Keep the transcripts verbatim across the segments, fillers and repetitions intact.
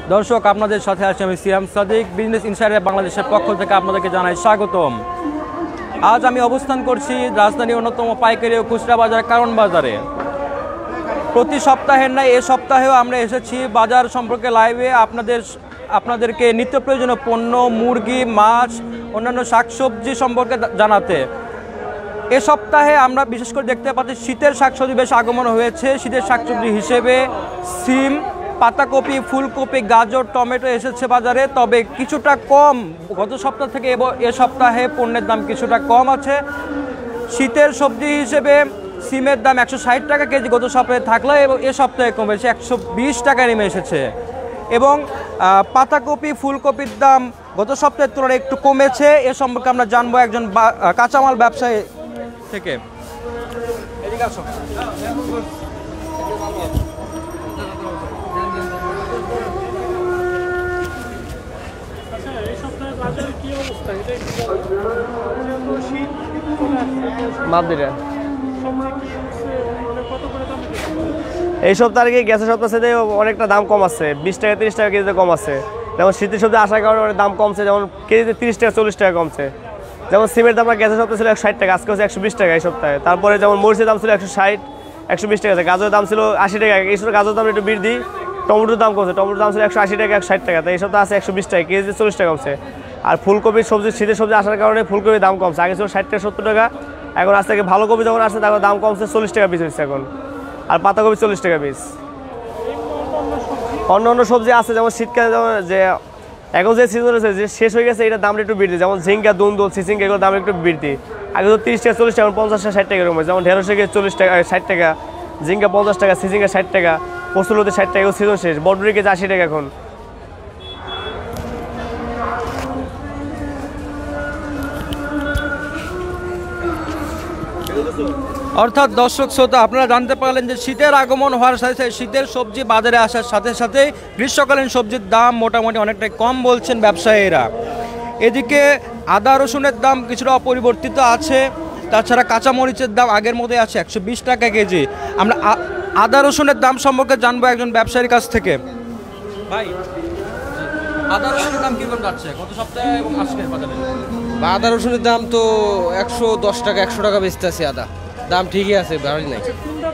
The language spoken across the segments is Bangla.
দর্শক আপনাদের সাথে আছি আমি সিয়াম সাদিক। বিজনেস ইনসাইডার বাংলাদেশের পক্ষ থেকে আপনাদেরকে জানাই স্বাগতম। আজ আমি অবস্থান করছি রাজধানীর অন্যতম পাইকারি ও খুচরা বাজার কারণ বাজারে। প্রতি সপ্তাহের ন্যায় এ সপ্তাহেও আমরা এসেছি বাজার সম্পর্কে লাইভে আপনাদের আপনাদেরকে নিত্য প্রয়োজনীয় পণ্য, মুরগি, মাছ, অন্যান্য শাকসবজি সম্পর্কে জানাতে। এ সপ্তাহে আমরা বিশেষ করে দেখতে পাচ্ছি শীতের শাকসবজি বেশ আগমন হয়েছে। শীতের শাকসবজি হিসেবে সিম, পাতাকপি, ফুলকপি, গাজর, টমেটো এসেছে বাজারে। তবে কিছুটা কম গত সপ্তাহ থেকে এ সপ্তাহে পণ্যের দাম কিছুটা কম আছে। শীতের সবজি হিসেবে সিমের দাম একশো ষাট টাকা কেজি গত সপ্তাহে থাকলেও এবং এ সপ্তাহে কমেছে একশো বিশ টাকায় নেমে এসেছে। এবং পাতাকপি, ফুলকপির দাম গত সপ্তাহের তুলনায় একটু কমেছে। এ সম্পর্কে আমরা জানবো একজন কাঁচামাল ব্যবসায়ী থেকে। এই সপ্তাহে কি গ্যাসের সপ্তাহ সাথে অনেকটা দাম কম আছে, বিশ টাকা তিরিশ টাকা কেজিতে কম আছে। যেমন শীতের সপ্তাহে আসার কারণে অনেক দাম কমছে, যেমন কেজিতে তিরিশ টাকা চল্লিশ টাকা কমছে। যেমন সিমের দাম গ্যাসের সপ্তাহে ছিল একশো ষাট টাকা, আজকে হচ্ছে একশো বিশ টাকা এই সপ্তাহে। তারপরে যেমন মরিচের দাম ছিল একশো ষাট একশো বিশ টাকা, গাজরের দাম ছিল আশি টাকা, এই সপ্তাহে গাজরের দাম একটু বৃদ্ধি। টমেটোর দাম কমছে, টমেটোর দাম ছিল একশো আশি টাকা একশো ষাট টাকা, তো এই সপ্তাহে আছে একশো বিশ টাকা, কেজিতে চল্লিশ টাকা কমছে। আর ফুলকপির সবজি শীতের সবজি আসার কারণে ফুলকপির দাম কমছে, আগে ছিল ষাট টাকা সত্তর টাকা, এখন আজ থেকে ভালো কপি যখন আসছে তারপর দাম কমছে, চল্লিশ টাকা পিস হচ্ছে এখন। আর পাতাকপি চল্লিশ টাকা পিস। অন্য অন্য সবজি আছে যেমন শীতকালে যেমন যে এখন যে সিজন আছে যে শেষ হয়ে গেছে, এটার দাম একটু বৃদ্ধি। যেমন ঝিঙ্গা, দুন্দুল, চিচিঙ্গা এগুলোর দাম একটু বৃদ্ধি। আগে তো তিরিশ টাকা চল্লিশ টাকা, পঞ্চাশ টাকা ষাট টাকা এরকম। যেমন ঢেঁড়স থেকে চল্লিশ টাকা ষাট টাকা, ঝিঙ্গা পঞ্চাশ টাকা, চিচিঙ্গা ষাট টাকা, ফসলতে ষাট টাকা, সিজন শেষ। বটবটি কেজি আশি টাকা এখন। অর্থাৎ দর্শক শ্রোতা, আপনারা জানতে পারলেন যে শীতের আগমন হওয়ার সাথে সাথে শীতের সবজি বাজারে আসার সাথে সাথে গ্রীষ্মকালীন সবজির দাম মোটামুটি অনেকটাই কম বলছেন ব্যবসায়ীরা। এদিকে আদা রসুনের দাম কিছুটা অপরিবর্তিত আছে। তাছাড়া কাঁচামরিচের দাম আগের মতোই আছে একশো বিশ টাকা কেজি। আমরা আদা রসুনের দাম সম্পর্কে জানবো একজন ব্যবসায়ীর কাছ থেকে। ভাই, আদা রসুনের দাম কীরকম যাচ্ছে গত সপ্তাহে এবং আজকের বাজারে? আদা রসুনের দাম তো একশো দশ টাকা একশো টাকা বেচতে আছে। আদা দাম ঠিকই আছে, বাড়ি নাই।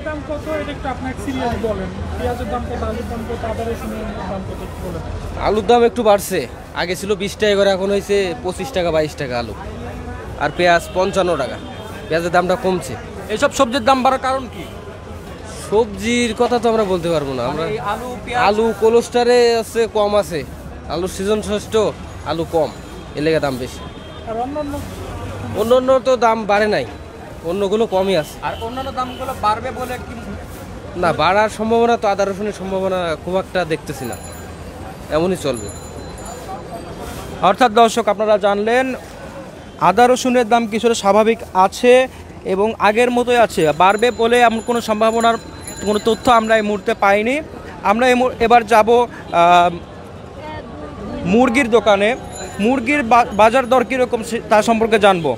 আলুর দাম একটু বাড়ছে, আগে ছিল বিশ টাকা করে, এখন হয়েছে পঁচিশ টাকা বাইশ টাকা আলু। আর পেঁয়াজ পঞ্চান্ন টাকা, পেঁয়াজের দামটা কমছে। এইসব সবজির দাম বাড়ার কারণ কি? সবজির কথা তো আমরা বলতে পারবো না। আমরা আলু কোলেস্টারে আছে কম আছে, আলুর সিজন ষষ্ঠ, আলু কম, এর লেগে দাম বেশি। অন্য অন্য তো দাম বাড়ে নাই, অন্যগুলো কমই আছে। আর অন্যান্য দামগুলো বাড়বে বলে কি না, বাড়ার সম্ভাবনা তো আদা রসুনের সম্ভাবনা খুব একটা দেখতেছি না, এমনই চলবে। অর্থাৎ দর্শক, আপনারা জানলেন আদা রসুনের দাম কিছুটা স্বাভাবিক আছে এবং আগের মতোই আছে। বাড়বে বলে এমন কোনো সম্ভাবনার কোনো তথ্য আমরা এই মুহূর্তে পাইনি। আমরা এবার যাব মুরগির দোকানে। মুরগির বাজার দর কীরকম তা সম্পর্কে জানবো।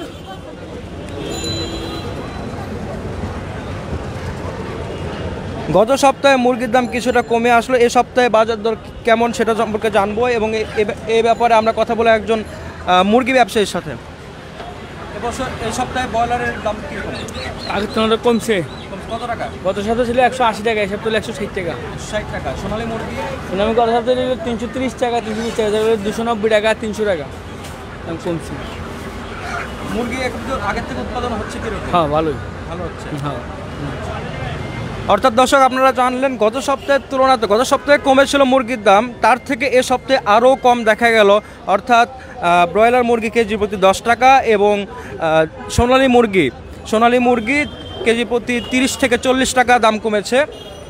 গত সপ্তাহে মুরগির দাম কিছুটা কমে আসলো, এ সপ্তাহে বাজার দর কেমন সেটা সম্পর্কে জানবো এবং এই ব্যাপারে আমরা কথা বলে একজন মুরগি ব্যবসায়ীর সাথে। এবছর এই সপ্তাহে ব্রয়লারের দাম কীরকম? আগের তুলনায় কমছে। কত টাকা? গত সপ্তাহে ছিল একশো আশি টাকা, এই সপ্তাহে একশো ষাট টাকা। ষাট টাকা। সোনালী মুরগি? সোনালী গত সপ্তাহে ছিল তিনশো তিরিশ টাকা, তিনশো বিশ টাকা, দুশো নব্বই টাকা, তিনশো টাকা দাম কমছে। মুরগি এখন আগের থেকে উৎপাদন হচ্ছে কীরকম? হ্যাঁ, ভালোই, ভালো হচ্ছে। হ্যাঁ। অর্থাৎ দর্শক, আপনারা জানলেন গত সপ্তাহের তুলনাতে গত সপ্তাহে কমেছিল মুরগির দাম, তার থেকে এ সপ্তাহে আরও কম দেখা গেল। অর্থাৎ ব্রয়লার মুরগি কেজি প্রতি দশ টাকা এবং সোনালী মুরগি সোনালী মুরগি কেজি প্রতি তিরিশ থেকে চল্লিশ টাকা দাম কমেছে।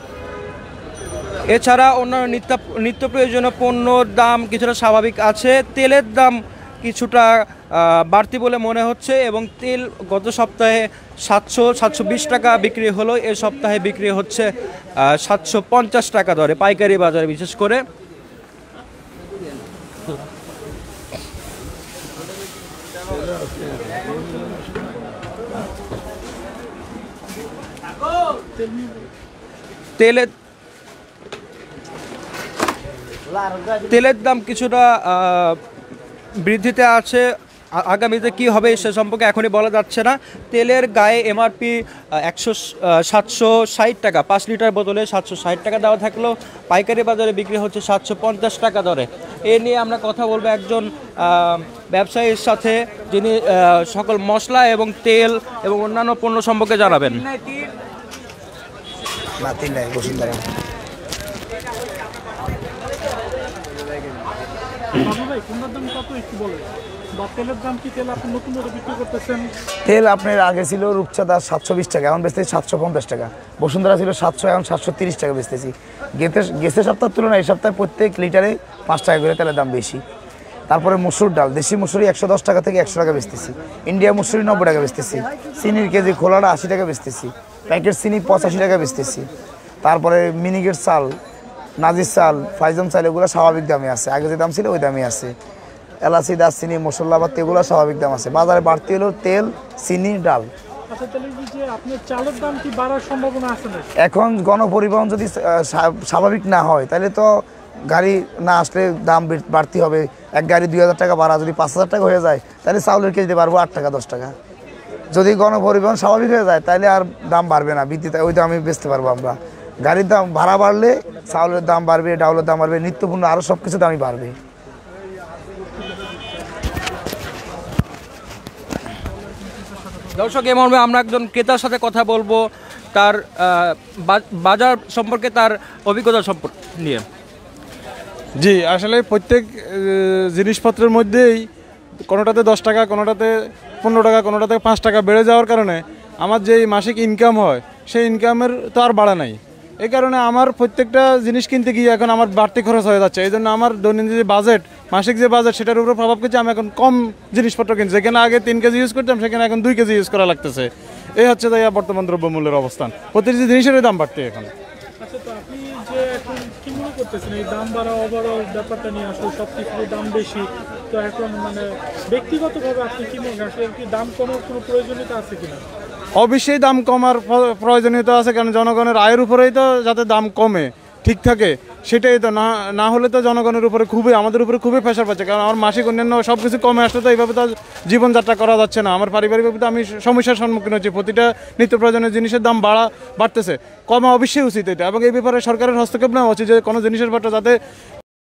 এছাড়া অন্যান্য নিত্য নিত্য প্রয়োজনীয় পণ্যর দাম কিছুটা স্বাভাবিক আছে। তেলের দাম কিছুটা বাড়তি বলে মনে হচ্ছে এবং তেল গত সপ্তাহে সাতশো সাতশো বিশ টাকা বিক্রি হলো, এ সপ্তাহে বিক্রি হচ্ছে সাতশো পঞ্চাশ টাকা দরে পাইকারি বাজারে বিশেষ করে। তেলের তেলের দাম কিছুটা আহ, বৃদ্ধিতে আছে। আ- আগামীতে কি হবে সে সম্পর্কে এখনই বলা যাচ্ছে না। তেলের গায়ে এমআরপি একশো সাতশো ষাট টাকা, পাঁচ লিটার বোতলে সাতশো ষাট টাকা দেওয়া থাকলেও পাইকারি বাজারে বিক্রি হচ্ছে সাতশো পঞ্চাশ টাকা দরে। এ নিয়ে আমরা কথা বলবো একজন আহ, ব্যবসায়ীর সাথে, যিনি আহ, সকল মশলা এবং তেল এবং অন্যান্য পণ্য সম্পর্কে জানাবেন। না তিনটাই বসুন্ধরা। তেল আপনার আগে ছিল রূপচাঁদা সাতশো বিশ টাকা, এখন বেচতেছি সাতশো পঞ্চাশ টাকা। বসুন্ধরা ছিল সাতশো, এখন সাতশো তিরিশ টাকা বেচতেছি। গেতে গেছে সপ্তাহের তুলনায় এই সপ্তাহে প্রত্যেক লিটারে পাঁচ টাকা করে তেলের দাম বেশি। তারপরে মসুর ডাল, দেশি মসুরি একশো দশ টাকা থেকে একশো টাকা বেচতেছি। ইন্ডিয়া মসুরি নব্বই টাকা বেচতেছি। চিনির কেজি খোলাটা আশি টাকা বেচতেছি। প্যাকেট চিনি পঁচাশি টাকা বেচতেছি। তারপরে মিনিকেট চাল, নাজির চাল, ফাইজম চাল এগুলো স্বাভাবিক দামে আছে, আগে যে দাম ছিল ওই দামে আছে। এলাচি, দারচিনি, মশলা বা এগুলো স্বাভাবিক দাম আছে। বাজারে বাড়তি হলো তেল, চিনি, ডাল। এখন গণপরিবহন যদি আহ, স্বা- স্বাভাবিক না হয় তাহলে তো গাড়ি না আসলে দাম বে- বাড়তি হবে। এক গাড়ি দুই হাজার টাকা ভাড়া যদি পাঁচ হাজার টাকা হয়ে যায় তাহলে চাউলের কেজিতে পারবো আট টাকা দশ টাকা। যদি গণপরিবহন স্বাভাবিক হয়ে যায় তাহলে আর দাম বাড়বে না, বৃদ্ধিতে ওই দামে বেচতে পারবো আমরা। গাড়ির দাম ভাড়া বাড়লে চাউলের দাম বাড়বে, ডাউলের দাম বাড়বে, নিত্যপূর্ণ আরও সব কিছু দামই বাড়বে। দর্শক, এই মর্মে আমরা একজন ক্রেতার সাথে কথা বলবো তার আহ, বা- বাজার সম্পর্কে, তার অভিজ্ঞতা সম্পর্কে নিয়ে। জি, আসলে প্রত্যেক আহ, জিনিসপত্রের মধ্যেই কোনোটাতে দশ টাকা, কোনোটাতে পনেরো টাকা, কোনোটাতে পাঁচ টাকা বেড়ে যাওয়ার কারণে আমার যেই মাসিক ইনকাম হয় সেই ইনকামের তো আর বাড়া নাই। এই কারণে আমার প্রত্যেকটা জিনিস কিনতে গিয়ে এখন আমার বাড়তি খরচ হয়ে যাচ্ছে। এই জন্য আমার দৈনন্দিন যে বাজেট, মাসিক যে বাজেট, সেটার উপর প্রভাব করছে। আমি এখন কম জিনিসপত্র কিনছি, যেখানে আগে তিন কেজি ইউজ করতাম সেখানে এখন দুই কেজি ইউজ করা লাগতেছে। এই হচ্ছে তাই বর্তমান দ্রব্যমূল্যের অবস্থান। প্রতিটি জিনিসের দাম বাড়তে এখন। আচ্ছা, তো আপনি যে এখন কি মনে করতেছেন এই দাম বাড়া ওভারঅল ব্যাপারটা নিয়ে? আসলে সব কিছুর দাম বেশি, তো এখন মানে ব্যক্তিগতভাবে আপনি কি মনে করেন আসলে কি দাম কমার কোনো প্রয়োজনীয়তা আছে কিনা? অবশ্যই দাম কমার প- প্রয়োজনীয়তা আছে, কারণ জনগণের আয়ের উপরেই তো যাতে দাম কমে ঠিক থাকে, সেটাই তো। না না হলে তো জনগণের উপরে খুবই, আমাদের উপরে খুবই প্রেশার পাচ্ছে। কারণ আমার মাসিক অন্যান্য সব কিছু কমে আসলে তো এইভাবে তো জীবনযাত্রা করা যাচ্ছে না। আমার পারিবারিকভাবে তো আমি সমস্যার সম্মুখীন হচ্ছি। প্রতিটা নিত্য প্রয়োজনীয় জিনিসের দাম বাড়া বাড়তেছে, কমা অবশ্যই উচিত এটা। এবং এই ব্যাপারে সরকারের হস্তক্ষেপ নেওয়া উচিত যে কোনো জিনিসের ব্যাপারটা যাতে